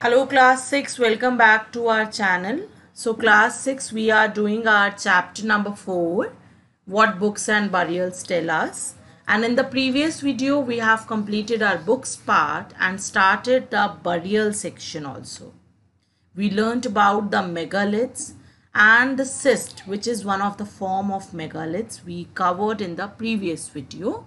Hello class 6, welcome back to our channel. So class 6, we are doing our chapter number 4, what books and burials tell us. And in the previous video, we have completed our books part and started the burial section also. We learnt about the megaliths and the cyst, which is one of the form of megaliths we covered in the previous video.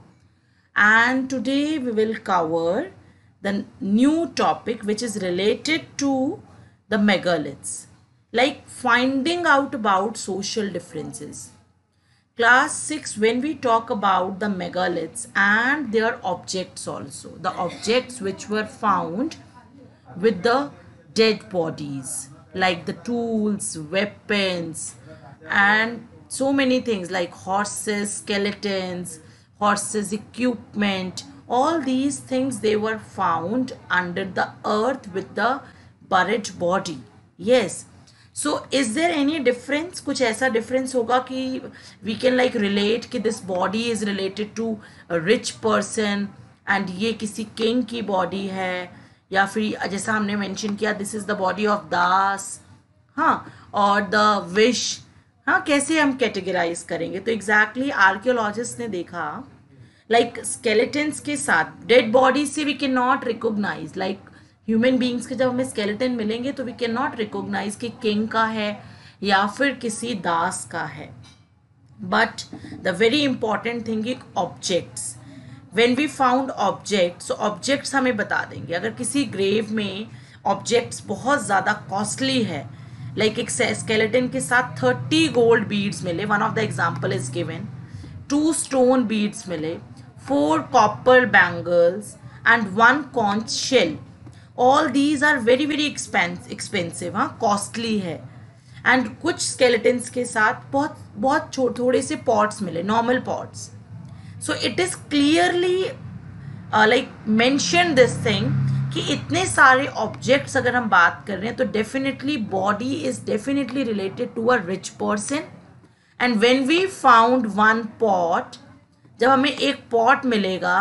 And today we will cover the new topic which is related to the megaliths, like finding out about social differences. Class 6, when we talk about the megaliths and their objects also, the objects which were found with the dead bodies, like the tools, weapons, and so many things like horses, skeletons, horses equipment, all these things, they were found under the earth with the buried body. Yes. So is there any difference? कुछ ऐसा difference होगा कि we can like relate कि this body is related to a rich person and ये किसी king की body है, या फिर जैसा हमने mention किया this is the body of दास, हाँ, और the wish, हाँ, कैसे हम categorize करेंगे? तो exactly archaeologists ने देखा like skeletons के साथ dead bodies से we cannot recognize, like human beings के जब हमें skeleton मिलेंगे तो we cannot recognize कि king का है या फिर किसी दास का है. But the very important thing is objects. When we found objects, so objects हमें बता देंगे. अगर किसी grave में objects बहुत ज़्यादा costly है, like एक skeleton के साथ 30 gold beads मिले, one of the example is given, 2 stone beads मिले, 4 copper bangles and 1 conch shell. All these are very expensive, हाँ, costly है. And कुछ skeletons के साथ बहुत थोड़े से pots मिले, normal pots. So it is clearly like mention this thing कि इतने सारे objects अगर हम बात कर रहे हैं तो definitely body is definitely related to a rich person. And when we found one pot, जब हमें एक pot मिलेगा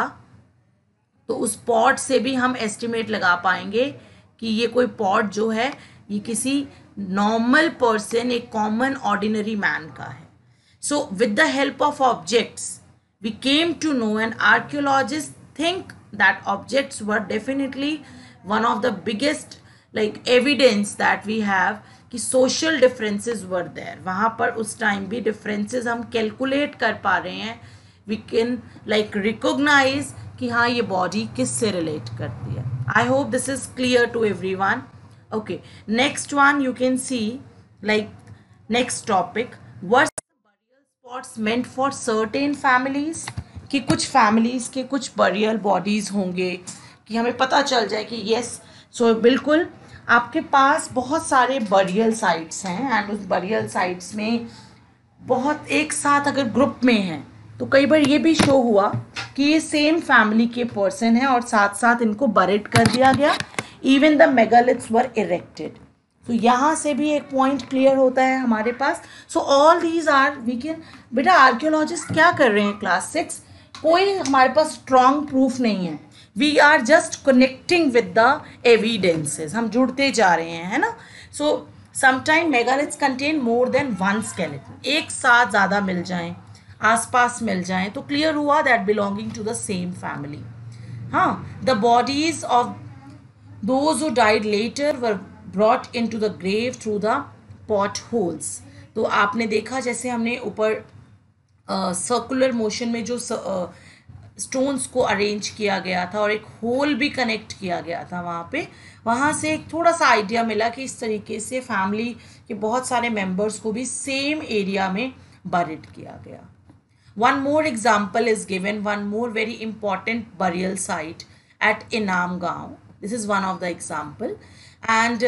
तो उस pot से भी हम estimate लगा पाएंगे कि ये कोई pot जो है ये किसी normal person, एक common ordinary man का है. So with the help of objects, we came to know, and archaeologists think that objects were definitely one of the biggest like evidence that we have कि social differences were there. वहाँ पर उस time भी differences हम calculate कर पा रहे हैं. We can like recognize कि हाँ ये body किससे relate करती है. I hope this is clear to everyone. Okay, next one you can see, like next topic, were burial spots meant for certain families? कि कुछ families के कुछ burial bodies होंगे कि हमें पता चल जाए कि yes, so बिल्कुल आपके पास बहुत सारे burial sites हैं and उस burial sites में बहुत एक साथ अगर ग्रुप में हैं तो कई बार ये भी शो हुआ कि ये सेम फैमिली के पर्सन है और साथ साथ इनको बरिड कर दिया गया. Even the megaliths were erected. तो यहाँ से भी एक पॉइंट क्लियर होता है हमारे पास. So all these are we can. बेटा आर्कियोलॉजिस्ट क्या कर रहे हैं क्लास 6? कोई हमारे पास स्ट्रॉन्ग प्रूफ नहीं है. We are just connecting with the evidences. हम जुड़ते जा रहे हैं, है ना. So sometime megaliths contain more than one skeleton. एक साथ ज़्यादा मिल जाएं, आसपास मिल जाएं तो क्लियर हुआ that belonging to the same family. हाँ, the bodies of those who died later were brought into the grave through the pot holes. तो आपने देखा जैसे हमने ऊपर सर्कुलर मोशन में जो स्टोन्स को अरेंज किया गया था और एक होल भी कनेक्ट किया गया था वहाँ पे, वहाँ से एक थोड़ा सा आइडिया मिला कि इस तरीके से फैमिली के बहुत सारे मेंबर्स को भी सेम एरिया में बरिड किया गया. One more example is given, one more very important burial site at Inam Gaon. This is one of the example, and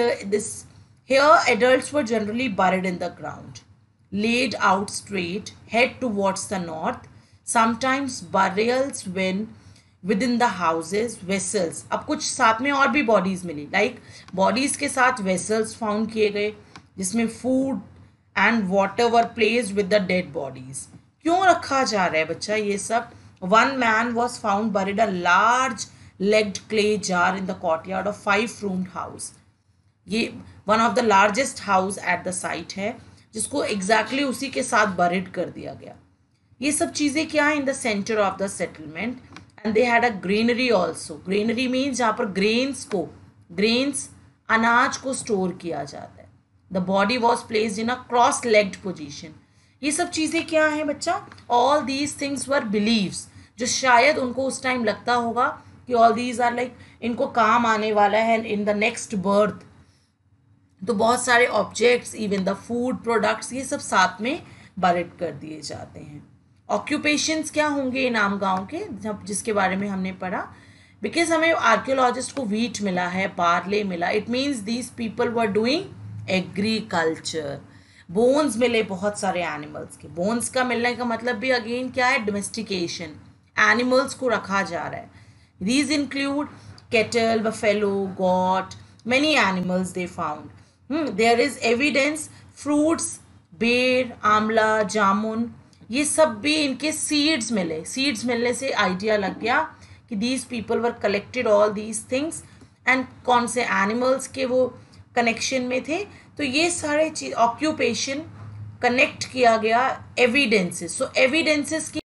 here adults were generally buried in the ground, laid out straight, head towards the north. Sometimes burials when within the houses, vessels. अब कुछ साथ में और भी bodies मिली, like bodies के साथ vessels found किए गए जिसमें food and water were placed with the dead bodies. क्यों रखा जा रहा है बच्चा ये सब? One man was found buried a large legged clay jar in the courtyard of 5-roomed house. ये one of the largest house at the site है, जिसको एग्जैक्टली उसी के साथ बरिड कर दिया गया। ये सब चीज़ें क्या है in the centre of the settlement. And they had a granary also. Granary means जहाँ पर ग्रेन्स अनाज को स्टोर किया जाता है। The body was placed in a cross legged position. ये सब चीज़ें क्या हैं बच्चा? All these things were believes, जो शायद उनको उस टाइम लगता होगा कि ऑल दीज आर लाइक इनको काम आने वाला है इन द नेक्स्ट बर्थ। तो बहुत सारे objects, even the food products, ये सब साथ में बरिड कर दिए जाते हैं। ऑक्यूपेशंस क्या होंगे इन आम गाँव के, जब जिसके बारे में हमने पढ़ा? बिकॉज हमें आर्कियोलॉजिस्ट को वीट मिला है, बार्ले मिला, it means these people were doing agriculture. Bones मिले बहुत सारे एनिमल्स के। बोन्स का मिलने का मतलब भी अगेन क्या है? डोमेस्टिकेशन, एनिमल्स को रखा जा रहा है। These include cattle, buffalo, goat, many animals they found. There is evidence fruits, बेर, आंवला, जामुन, ये सब भी इनके सीड्स मिले। सीड्स मिलने से आइडिया लग गया कि these people were collected all these things and कौन से एनिमल्स के वो कनेक्शन में थे। तो ये सारे चीज ऑक्यूपेशन कनेक्ट किया गया एविडेंसेस। सो एविडेंसेस की